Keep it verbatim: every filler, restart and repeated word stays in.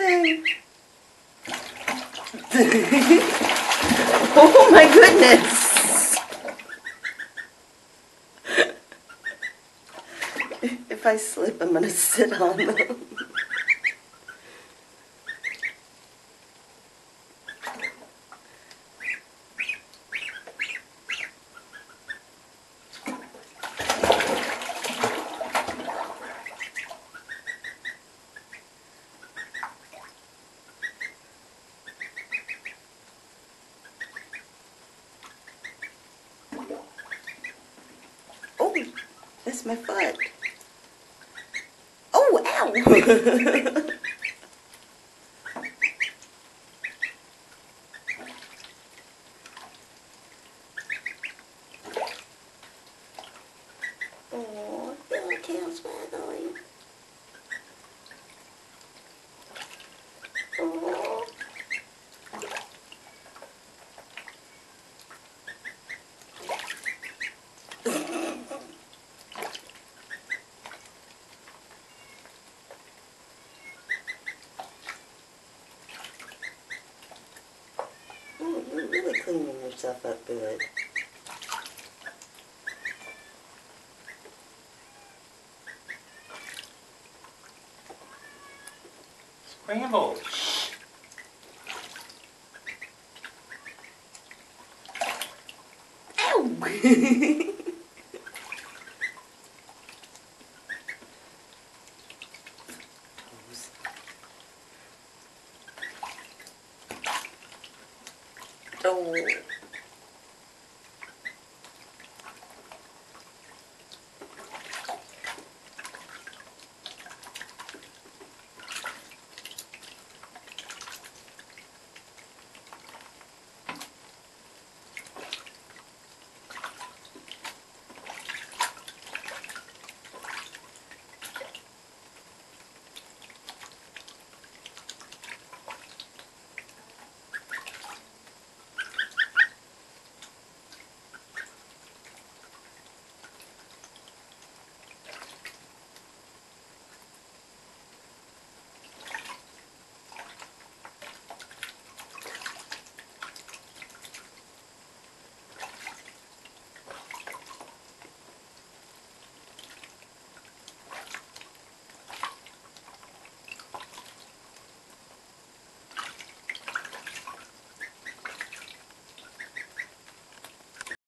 Okay. Oh my goodness. If I slip, I'm going to sit on them. Oh, that's my foot. Oh, ow! Oh, little tail's waggling. Oh. Oh, you're really cleaning yourself up good. Scrambled. Ow! Oh.